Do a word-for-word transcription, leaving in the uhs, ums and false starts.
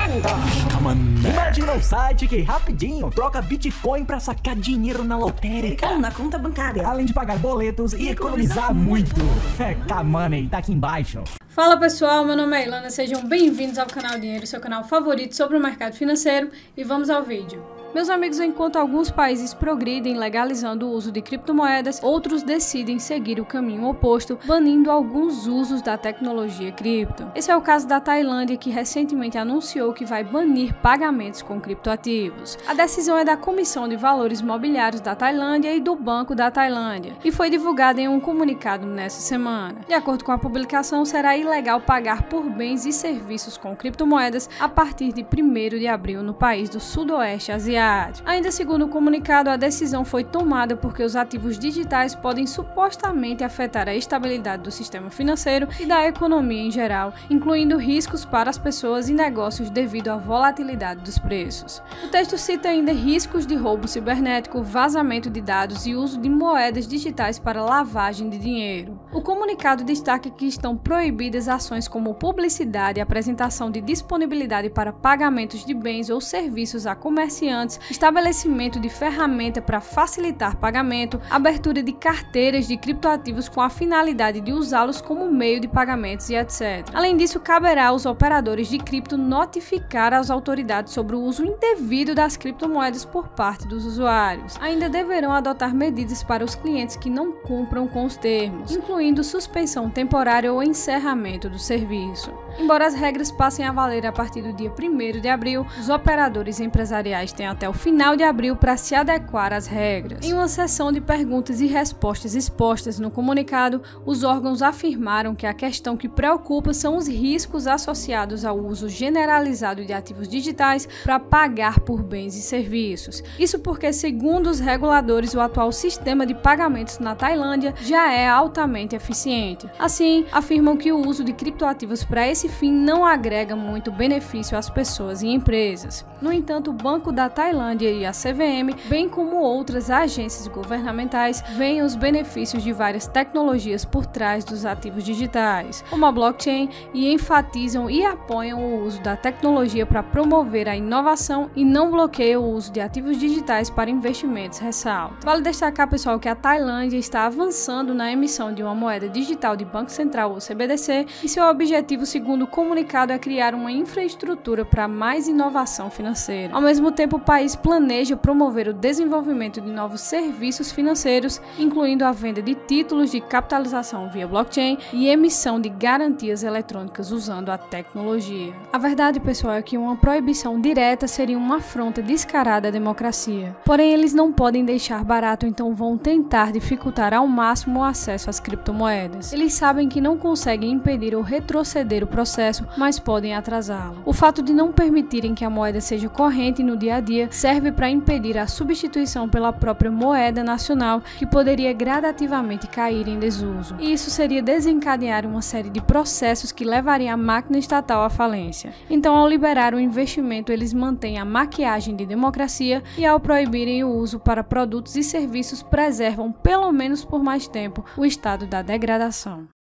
Imagina um site que rapidinho troca Bitcoin pra sacar dinheiro na lotérica. Ou na conta bancária. Além de pagar boletos e, e economizar, economizar muito. É, K-Money, tá aqui embaixo. Fala pessoal, meu nome é Ilana, sejam bem-vindos ao canal Dinheiro, seu canal favorito sobre o mercado financeiro, e vamos ao vídeo. Meus amigos, enquanto alguns países progridem legalizando o uso de criptomoedas, outros decidem seguir o caminho oposto, banindo alguns usos da tecnologia cripto. Esse é o caso da Tailândia, que recentemente anunciou que vai banir pagamentos com criptoativos. A decisão é da Comissão de Valores Mobiliários da Tailândia e do Banco da Tailândia, e foi divulgada em um comunicado nessa semana. De acordo com a publicação, será ilegal pagar por bens e serviços com criptomoedas a partir de primeiro de abril no país do Sudoeste Asiático. Ainda segundo o comunicado, a decisão foi tomada porque os ativos digitais podem supostamente afetar a estabilidade do sistema financeiro e da economia em geral, incluindo riscos para as pessoas e negócios devido à volatilidade dos preços. O texto cita ainda riscos de roubo cibernético, vazamento de dados e uso de moedas digitais para lavagem de dinheiro. O comunicado destaca que estão proibidas ações como publicidade e apresentação de disponibilidade para pagamentos de bens ou serviços a comerciantes, estabelecimento de ferramenta para facilitar pagamento, abertura de carteiras de criptoativos com a finalidade de usá-los como meio de pagamentos e etcétera. Além disso, caberá aos operadores de cripto notificar as autoridades sobre o uso indevido das criptomoedas por parte dos usuários. Ainda deverão adotar medidas para os clientes que não cumpram com os termos, incluindo suspensão temporária ou encerramento do serviço. Embora as regras passem a valer a partir do dia primeiro de abril, os operadores empresariais têm até o final de abril para se adequar às regras. Em uma sessão de perguntas e respostas expostas no comunicado, os órgãos afirmaram que a questão que preocupa são os riscos associados ao uso generalizado de ativos digitais para pagar por bens e serviços. Isso porque, segundo os reguladores, o atual sistema de pagamentos na Tailândia já é altamente eficiente. Assim, afirmam que o uso de criptoativos para esse fim não agrega muito benefício às pessoas e empresas. No entanto, o Banco da Tailândia e a C V M, bem como outras agências governamentais, veem os benefícios de várias tecnologias por trás dos ativos digitais, como a blockchain, e enfatizam e apoiam o uso da tecnologia para promover a inovação e não bloqueiam o uso de ativos digitais para investimentos, ressalta. Vale destacar, pessoal, que a Tailândia está avançando na emissão de uma moeda digital de Banco Central, ou C B D C, e seu objetivo, segundo o comunicado, é criar uma infraestrutura para mais inovação financeira. Ao mesmo tempo, o país planeja promover o desenvolvimento de novos serviços financeiros, incluindo a venda de títulos de capitalização via blockchain e emissão de garantias eletrônicas usando a tecnologia. A verdade, pessoal, é que uma proibição direta seria uma afronta descarada à democracia. Porém, eles não podem deixar barato, então vão tentar dificultar ao máximo o acesso às criptomoedas. Eles sabem que não conseguem impedir ou retroceder o processo, mas podem atrasá-lo. O fato de não permitirem que a moeda seja corrente no dia a dia serve para impedir a substituição pela própria moeda nacional, que poderia gradativamente cair em desuso. E isso seria desencadear uma série de processos que levaria a máquina estatal à falência. Então, ao liberar o investimento, eles mantêm a maquiagem de democracia, e ao proibirem o uso para produtos e serviços, preservam, pelo menos por mais tempo, o estado da degradação.